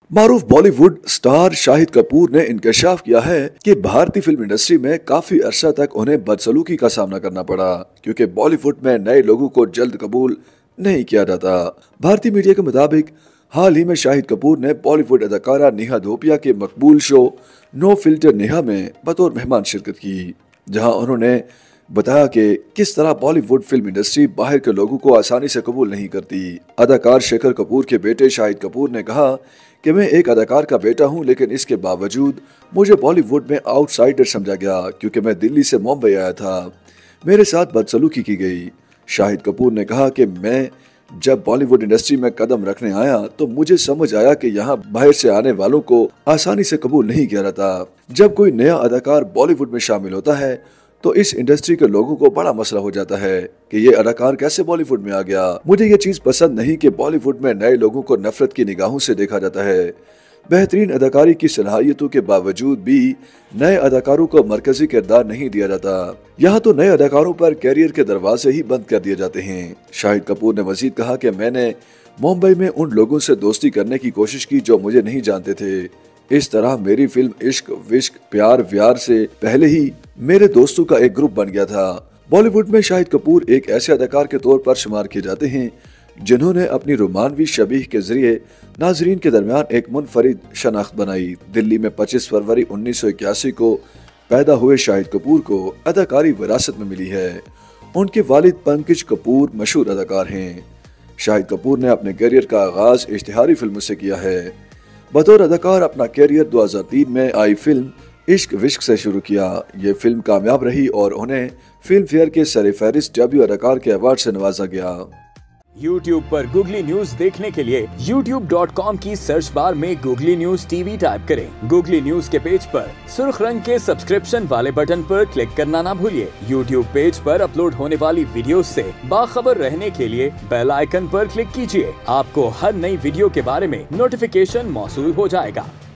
मारूफ Bollywood star Shahid Kapoor ने इंकशाफ किया है कि भारतीय फिल्म इंडस्ट्री में काफी अरसा तक उन्हें बदसलूकी का सामना करना पड़ा क्योंकि बॉलीवुड में नए लोगों को जल्द कबूल नहीं किया जाता। भारतीय मीडिया के मुताबिक हाल ही में शाहिद कपूर ने बॉलीवुड अदाकारा नेहा धूपिया के मकबूल शो नो फिल्टर नेहा में बतौर मेहमान शिरकत की, जहां उन्होंने बताया कि किस तरह बॉलीवुड फिल्म इंडस्ट्री बाहर के लोगों को आसानी से कबूल नहीं करती। अदाकार शेखर कपूर के बेटे शाहिद कपूर ने कहा कि मैं एक अदाकार का बेटा हूं, लेकिन इसके बावजूद मुझे बॉलीवुड में आउटसाइडर समझा गया क्योंकि मैं दिल्ली से मुंबई आया था। मेरे साथ बदसलूकी की गई। शाहिद कपूर ने कहा कि मैं जब बॉलीवुड इंडस्ट्री में कदम रखने आया तो मुझे समझ आया कि यहाँ बाहर से आने वालों को आसानी से कबूल नहीं किया जाता। जब कोई नया अदाकार बॉलीवुड में शामिल होता है तो इस इंडस्ट्री के लोगों को बड़ा मसला हो जाता है कि ये अदाकार कैसे बॉलीवुड में आ गया। मुझे ये चीज पसंद नहीं कि बॉलीवुड में नए लोगों को नफरत की निगाहों से देखा जाता है। बेहतरीन अदाकारी की सलाहियतों के बावजूद भी नए अदाकारों को मरकजी किरदार नहीं दिया जाता। यहाँ तो नए अदाकारों पर कैरियर के दरवाजे ही बंद कर दिए जाते हैं। शाहिद कपूर ने मजीद कहा कि मैंने मुंबई में उन लोगों से दोस्ती करने की कोशिश की जो मुझे नहीं जानते थे। इस तरह मेरी फिल्म इश्क विश्क प्यार व्यार से पहले ही मेरे दोस्तों का एक ग्रुप बन गया था। बॉलीवुड में शाहिद कपूर एक ऐसे अदाकार के तौर पर शुमार किए जाते हैं जिन्होंने अपनी रोमानवी शबीह के जरिए नाजरीन के दरमियान एक मुनफरिद शनाख्त बनाई। दिल्ली में 25 फरवरी 1981 को पैदा हुए शाहिद कपूर को अदाकारी विरासत में मिली है। उनके वालिद पंकज कपूर मशहूर अदाकार हैं। शाहिद कपूर ने अपने करियर का आगाज इश्तिहारी फिल्मों से किया है। बतौर अदाकार अपना करियर 2003 में आई फिल्म इश्क विश्क से शुरू किया। ये फिल्म कामयाब रही और उन्हें फिल्म फेयर के सरफहरिस्त डेब्यू अदाकार के अवार्ड से नवाजा गया। YouTube पर गूगली न्यूज देखने के लिए youtube.com की सर्च बार में गूगली न्यूज टीवी टाइप करें। गूगली न्यूज के पेज पर सुर्ख रंग के सब्सक्रिप्शन वाले बटन पर क्लिक करना ना भूलिए। YouTube पेज पर अपलोड होने वाली वीडियोस से बाखबर रहने के लिए बेल आइकन पर क्लिक कीजिए। आपको हर नई वीडियो के बारे में नोटिफिकेशन मौसूल हो जाएगा।